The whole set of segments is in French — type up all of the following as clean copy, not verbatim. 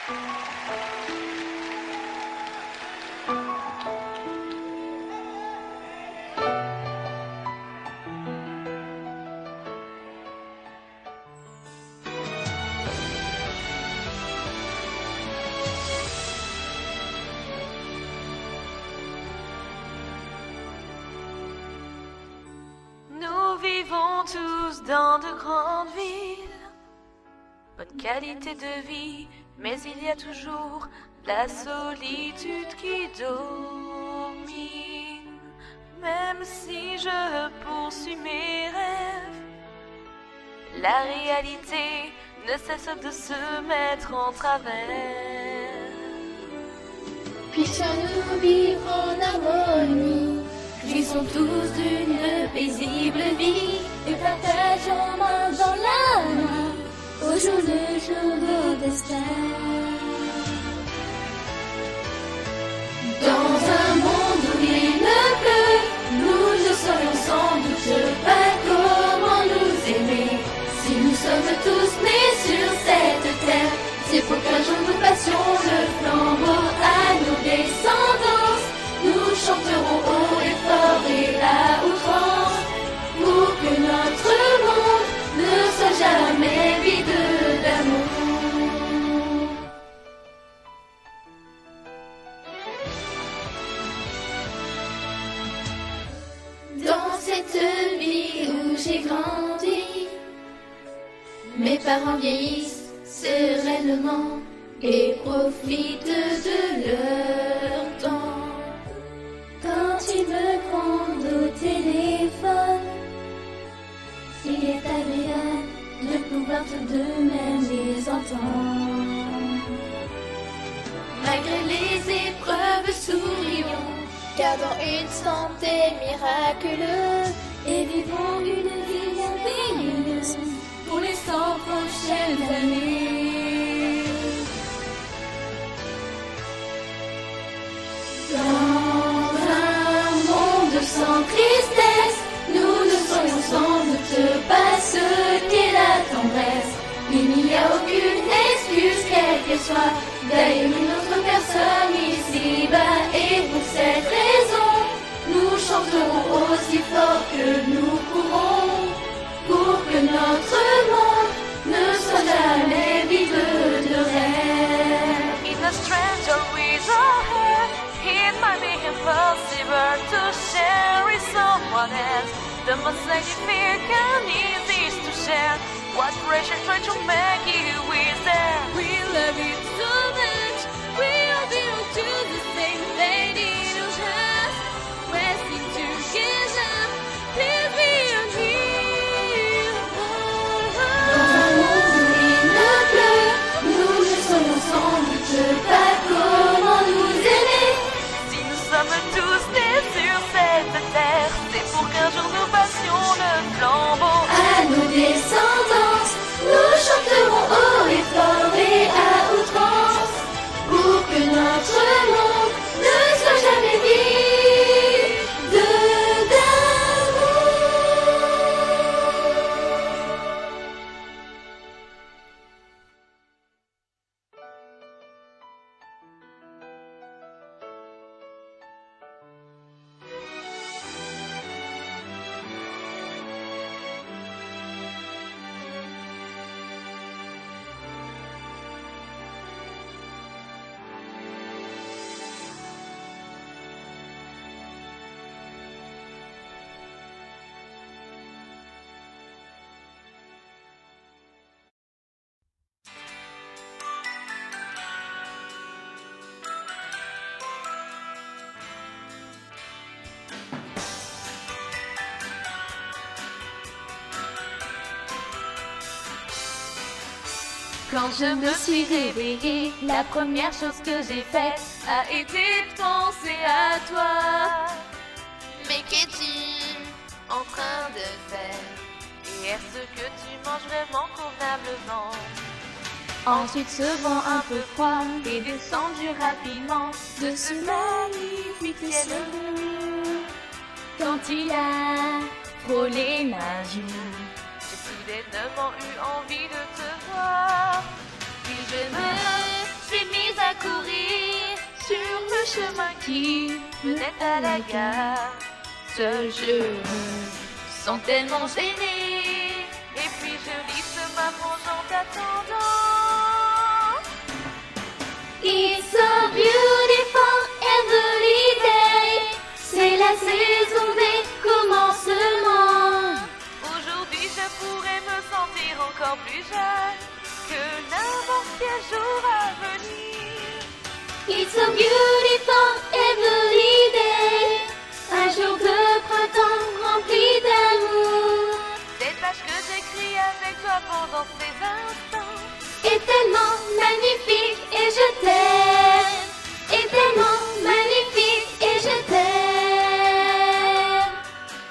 Nous vivons tous dans de grandes villes, bonne qualité de vie, mais il y a toujours la solitude qui domine. Même si je poursuis mes rêves, la réalité ne cesse de se mettre en travers. Puissions-nous vivre en harmonie, jouissons tous d'une paisible vie et partageons main dans la main au jour le jour nos destins. Dans un monde où il ne pleut, nous ne saurions sans doute pas comment nous aimer. Si nous sommes tous nés sur cette terre, c'est pour qu'un jour nous passions le flambeau à nos descendants. Nous chanterons haut et fort et à outrance pour que notre monde ne soit jamais vide d'amour. Dans cette vie où j'ai grandi, mes parents vieillissent sereinement et profitent de leur temps. Quand ils me grondent au téléphone, il est agréable de pouvoir tout de même les entendre. Malgré les épreuves, sourions, gardons une santé miraculeuse et vivons une vie merveilleuse pour les 100 prochaines années. Sans tristesse, nous ne saurions sans doute pas ce qu'est la tendresse. Il n'y a aucune excuse, quelle qu'elle soit, d'ailleurs une autre personne ici-bas. Et pour cette raison, nous chanterons aussi fort que nous pourrons, pour que notre monde ne soit jamais vide de rêve. In a stranger with a head, it might be impossible to share with someone else. The most significant is to share what pressure try to make you with them. We love it so much, we all belong to the same lady who has resting together. Please be on here. Dans un monde où il ne pleut, nous ne saurions sans doute pas comment nous aimer. Si nous sommes tous nés sur cette terre, c'est pour qu'un jour nous passions le flambeau À nos descendants, nous chanterons haut et fort et à outrance pour que notre monde ne soit jamais vide d'amour. Quand je me suis réveillée, la première chose que j'ai faite a été de penser à toi. Mais qu'es-tu en train de faire? Et est-ce que tu manges vraiment convenablement? Ensuite se vent un peu froid Et descendu rapidement de ce magnifique ciel bleu. Quand il a frôlé ma joue, j'ai soudainement eu envie de te voir. Puis je me suis chemin qui menait à la gare. Seul je me sens tellement gênée. Et puis je lisse ma manche en t'attendant. It's so beautiful every day. C'est la saison des commencements. Aujourd'hui je pourrais me sentir encore plus jeune que n'importe quel jour à venir. It's so beautiful every day. Un jour de printemps rempli d'amour. Ces tâches que j'écris avec toi pendant ces instants Est tellement magnifique et je t'aime. Est tellement magnifique et je t'aime.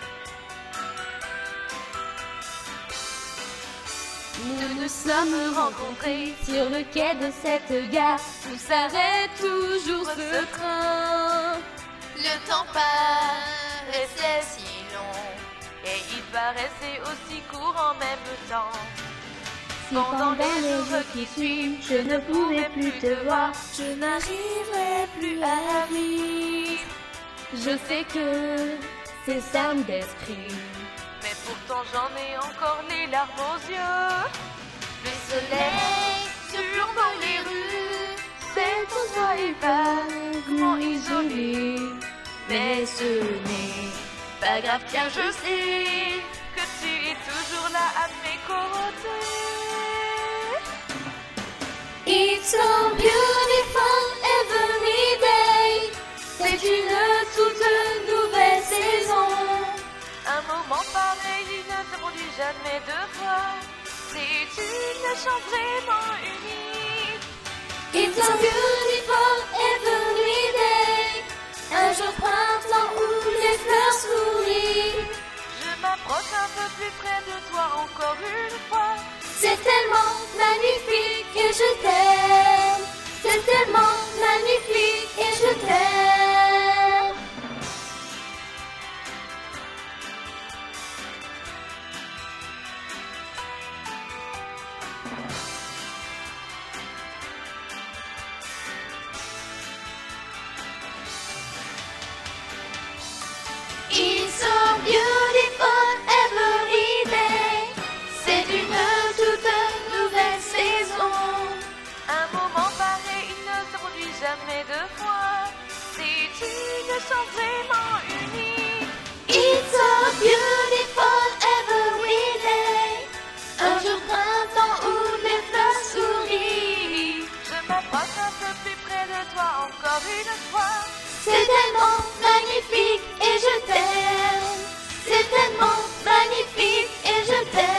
Nous nous sommes rencontrés sur le quai de cette gare où s'arrête toujours ce train. Le temps paraissait si long. Et il paraissait aussi court en même temps. Pendant les jours qui suivent, je ne pourrai plus te voir. Je n'arriverai plus à vivre. Je sais que c'est simple d'esprit. Mais pourtant j'en ai encore les larmes aux yeux. Le soleil surplombe les rues. C'est pour toi et vaguement isolé. Mais ce n'est pas grave car je sais que tu es toujours là à mes côtés. It's so beautiful every day. C'est une toute nouvelle saison. Un moment pareil, il ne se produit jamais deux fois. C'est une chance vraiment unique. It's so beautiful every day. Un jour printemps où les fleurs sourient. Je m'approche un peu plus près de toi encore une fois. C'est tellement magnifique et je t'aime. C'est tellement magnifique et je t'aime. It's so beautiful every day. C'est une toute nouvelle saison. Un moment pareil, il ne se produit jamais deux fois. C'est une chance vraiment unique. It's so beautiful every day. Un jour printemps où les fleurs sourient. Je m'approche un peu plus près de toi encore une fois. C'est tellement magnifique et je t'aime. C'est tellement magnifique et je t'aime.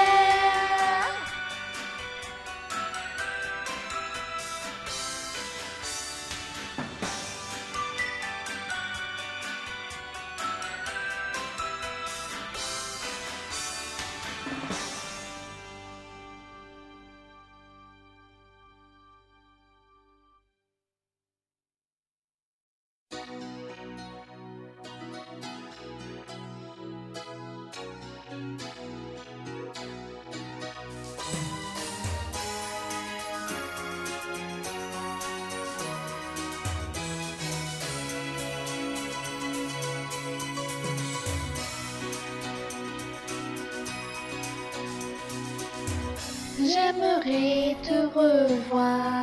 J'aimerais te revoir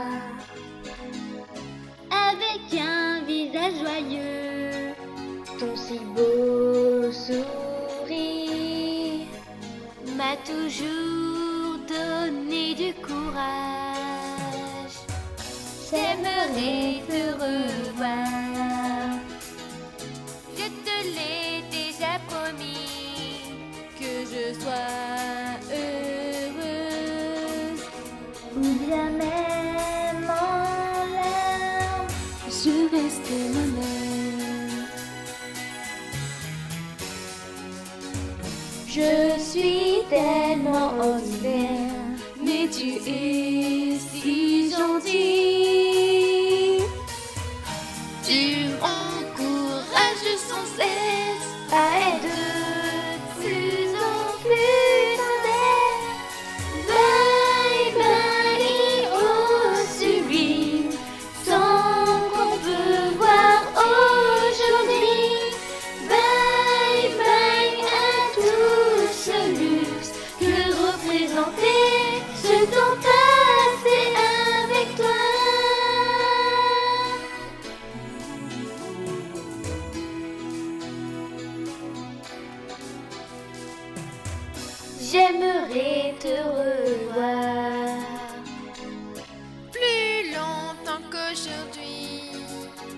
avec un visage joyeux, ton si beau sourire m'a toujours donné du courage. J'aimerais te revoir, je te l'ai déjà promis, que je sois heureuse. Ou bien même en larmes, je reste moi-même. Je suis tellement ordinaire, mais tu es si gentil. Tu m'encourages sans cesse à être de plus en plus honnête. Bye bye, oh sublime, sans qu'on peut voir.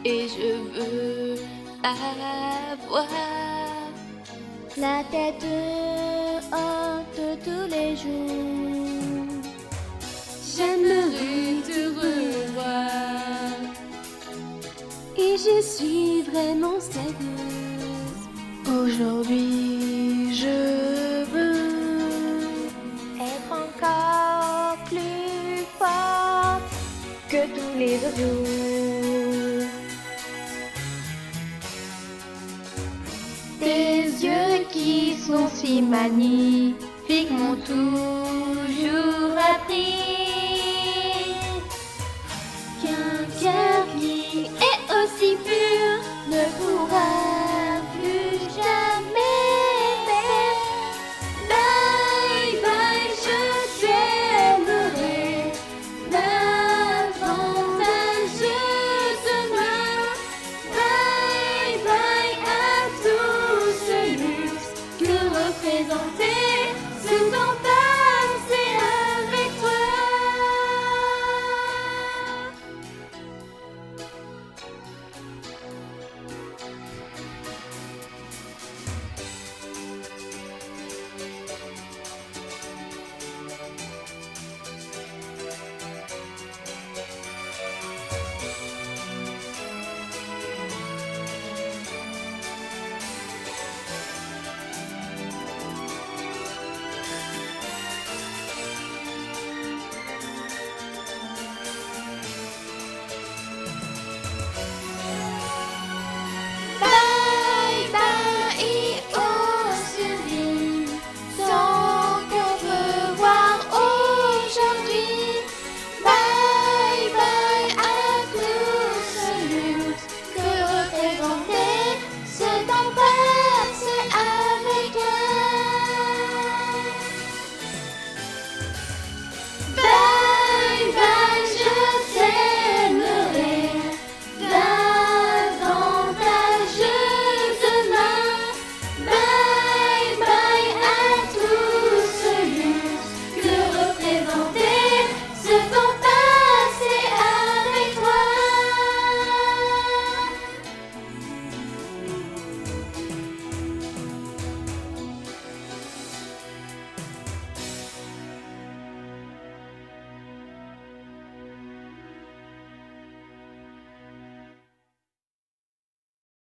et je veux avoir la tête haute tous les jours. J'aimerais te revoir Et je suis vraiment sérieuse. aujourd'hui. Je veux Être encore plus forte que tous les autres jours. tes yeux qui sont si magnifiques m'ont toujours appris